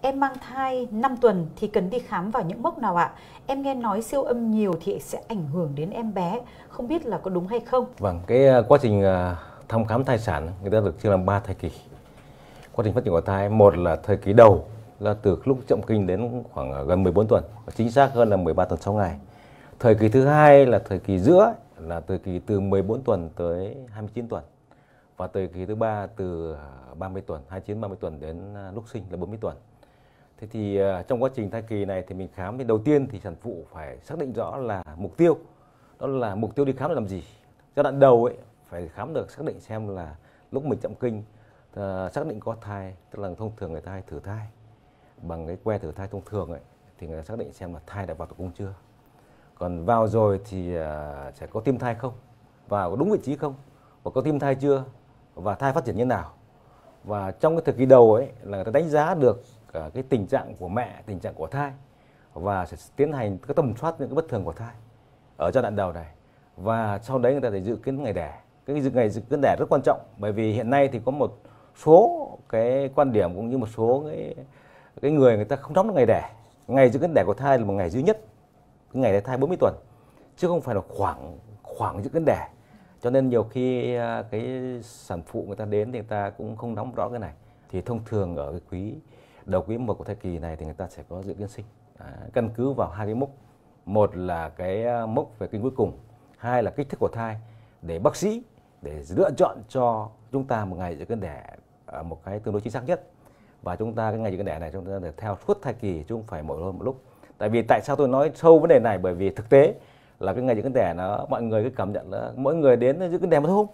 Em mang thai 5 tuần thì cần đi khám vào những mốc nào ạ? Em nghe nói siêu âm nhiều thì sẽ ảnh hưởng đến em bé, không biết là có đúng hay không? Vâng, cái quá trình thăm khám thai sản người ta được chia làm 3 thời kỳ. Quá trình phát triển của thai, một là thời kỳ đầu là từ lúc chậm kinh đến khoảng gần 14 tuần, chính xác hơn là 13 tuần 6 ngày. Thời kỳ thứ hai là thời kỳ giữa, là thời kỳ từ 14 tuần tới 29 tuần. Và thời kỳ thứ ba từ 30 tuần, 29-30 tuần đến lúc sinh là 40 tuần. Thế thì trong quá trình thai kỳ này thì mình khám thì đầu tiên thì sản phụ phải xác định rõ là mục tiêu. Đó là mục tiêu đi khám để làm gì. Giai đoạn đầu ấy phải khám được, xác định xem là lúc mình chậm kinh, xác định có thai, tức là thông thường người ta hay thử thai bằng cái que thử thai thông thường ấy, thì người ta xác định xem là thai đã vào tử cung chưa. Còn vào rồi thì sẽ có tim thai không, vào có đúng vị trí không, và có tim thai chưa, và thai phát triển như nào. Và trong cái thời kỳ đầu ấy là người ta đánh giá được cái tình trạng của mẹ, tình trạng của thai, và sẽ tiến hành cái tầm soát những cái bất thường của thai ở giai đoạn đầu này. Và sau đấy người ta phải dự kiến ngày đẻ. Cái ngày dự kiến đẻ rất quan trọng, bởi vì hiện nay thì có một số cái quan điểm cũng như một số cái người ta không nắm được ngày đẻ. Ngày dự kiến đẻ của thai là một ngày duy nhất, cái ngày thai 40 tuần, chứ không phải là khoảng dự kiến đẻ. Cho nên nhiều khi cái sản phụ người ta đến thì người ta cũng không nắm rõ cái này. Thì thông thường ở cái đầu quý 1 của thai kỳ này thì người ta sẽ có dự kiến sinh. Căn cứ vào hai cái mốc. Một là cái mốc về kinh cuối cùng, hai là kích thước của thai, để bác sĩ để lựa chọn cho chúng ta một ngày dự kiến đẻ một cái tương đối chính xác nhất. Và chúng ta cái ngày dự kiến đẻ này chúng ta được theo suốt thai kỳ, chứ không phải mỗi lần một lúc. Tại vì tại sao tôi nói sâu vấn đề này, bởi vì thực tế là cái ngày dự kiến đẻ nó mọi người cứ cảm nhận là mỗi người đến dự kiến đẻ một hôm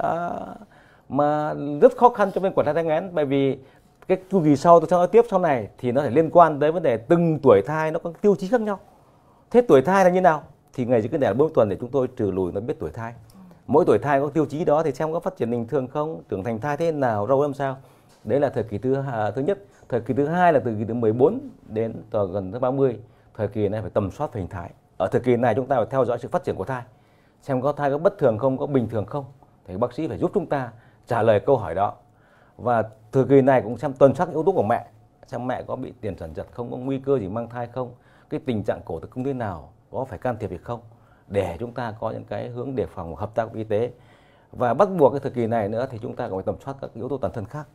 mà rất khó khăn cho bên quản thai nghén, bởi vì cái chu kỳ sau tôi sẽ nói tiếp sau này thì nó phải liên quan tới vấn đề từng tuổi thai nó có tiêu chí khác nhau. Thế tuổi thai là như nào thì ngày dự kiến đẻ là 40 tuần để chúng tôi trừ lùi nó biết tuổi thai. Mỗi tuổi thai có tiêu chí đó thì xem có phát triển bình thường không, trưởng thành thai thế nào, râu làm sao. Đấy là thời kỳ thứ nhất. Thời kỳ thứ hai là từ kỳ từ 14 đến gần tới 30. Thời kỳ này phải tầm soát về hình thái. Ở thời kỳ này chúng ta phải theo dõi sự phát triển của thai, xem có thai có bất thường không, có bình thường không, thì bác sĩ phải giúp chúng ta trả lời câu hỏi đó. Và thời kỳ này cũng xem tuần soát yếu tố của mẹ, xem mẹ có bị tiền sản giật không, có nguy cơ gì mang thai không, cái tình trạng cổ tử cung thế nào, có phải can thiệp hay không, để chúng ta có những cái hướng đề phòng hợp tác với y tế. Và bắt buộc cái thời kỳ này nữa thì chúng ta còn phải tầm soát các yếu tố toàn thân khác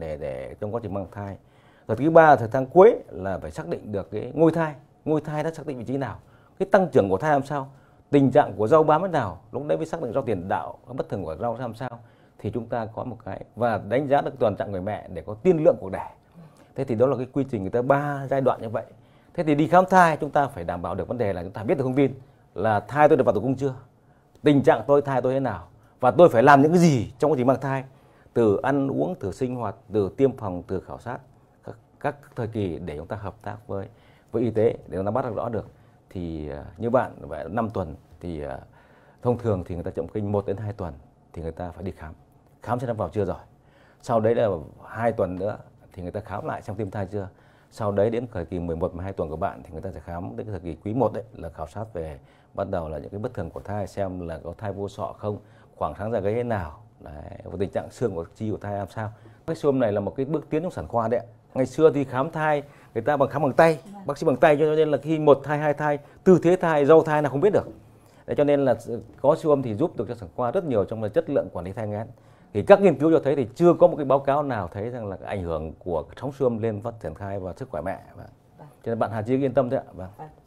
để trong quá trình mang thai. Rồi thứ ba, thời tháng cuối là phải xác định được cái ngôi thai đã xác định vị trí nào, cái tăng trưởng của thai làm sao, tình trạng của rau bám thế nào, lúc đấy mới xác định rau tiền đạo, bất thường của rau làm sao, thì chúng ta có một cái và đánh giá được toàn trạng người mẹ để có tiên lượng cuộc đẻ. Thế thì đó là cái quy trình người ta 3 giai đoạn như vậy. Thế thì đi khám thai chúng ta phải đảm bảo được vấn đề là chúng ta biết được thông tin là thai tôi được vào tử cung chưa, tình trạng thai tôi thế nào, và tôi phải làm những cái gì trong quá trình mang thai, từ ăn uống, từ sinh hoạt, từ tiêm phòng, từ khảo sát các thời kỳ, để chúng ta hợp tác với y tế để chúng ta bắt rõ được. Thì như bạn vậy 5 tuần thì thông thường thì người ta chậm kinh 1 đến 2 tuần thì người ta phải đi khám xem nó vào chưa rồi. Sau đấy là 2 tuần nữa thì người ta khám lại xem tiêm thai chưa. Sau đấy đến thời kỳ 11-12 tuần của bạn thì người ta sẽ khám đến cái thời kỳ quý 1 đấy, là khảo sát về bắt đầu là những cái bất thường của thai, xem là có thai vô sọ không, khoảng sáng ra gáy thế nào, đấy, và tình trạng xương của chi của thai làm sao. Cái siêu âm này là một cái bước tiến trong sản khoa đấy. Ngày xưa thì khám thai người ta khám bằng tay, bác sĩ bằng tay, cho nên là khi 1 thai, 2 thai, tư thế thai, râu thai là không biết được. Đấy, cho nên là có siêu âm thì giúp được cho sản khoa rất nhiều trong chất lượng quản lý thai nghén. Thì các nghiên cứu cho thấy thì chưa có một cái báo cáo nào thấy rằng là cái ảnh hưởng của sóng siêu âm lên phát triển thai và sức khỏe mẹ. Cho nên bạn Hà Chi yên tâm thế ạ. Vâng.